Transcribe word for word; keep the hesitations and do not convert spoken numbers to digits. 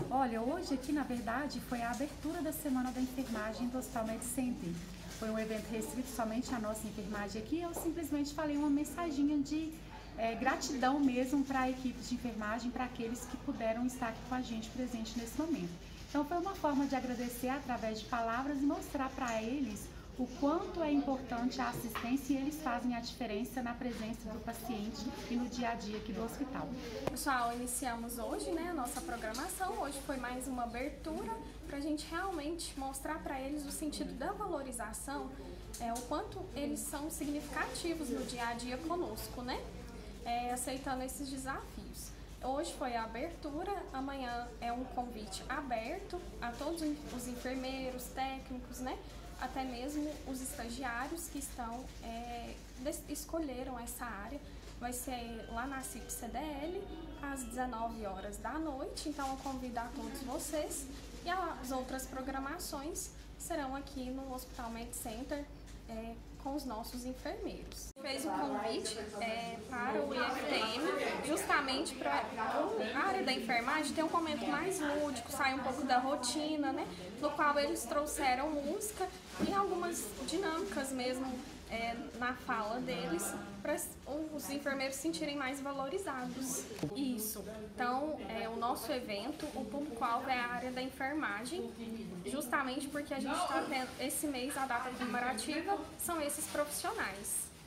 Olha, hoje aqui na verdade foi a abertura da Semana da Enfermagem do Hospital Med Center. Foi um evento restrito somente à nossa enfermagem aqui. Eu simplesmente falei uma mensaginha de é, gratidão mesmo para a equipe de enfermagem, para aqueles que puderam estar aqui com a gente presente nesse momento. Então foi uma forma de agradecer através de palavras e mostrar para eles o quanto é importante a assistência e eles fazem a diferença na presença do paciente e no dia a dia aqui do hospital. Pessoal, iniciamos hoje, né, a nossa programação. Hoje foi mais uma abertura para a gente realmente mostrar para eles o sentido da valorização, é, o quanto eles são significativos no dia a dia conosco, né, é, aceitando esses desafios. Hoje foi a abertura, amanhã é um convite aberto a todos os enfermeiros, técnicos, né? Até mesmo os estagiários que estão, é, escolheram essa área. Vai ser lá na C I P C D L, às dezenove horas da noite, então eu convido a todos vocês. E as outras programações serão aqui no Hospital Med Center, é, com os nossos enfermeiros. Fez o convite é, para o I F T M, justamente para a área da enfermagem ter um momento mais lúdico, sair um pouco da rotina, né? No qual eles trouxeram música e algumas dinâmicas mesmo é, na fala deles, para os enfermeiros se sentirem mais valorizados. Isso. Então, é, o nosso evento, o público-alvo é a área da enfermagem, justamente porque a gente está tendo esse mês, a data comemorativa, são esses profissionais.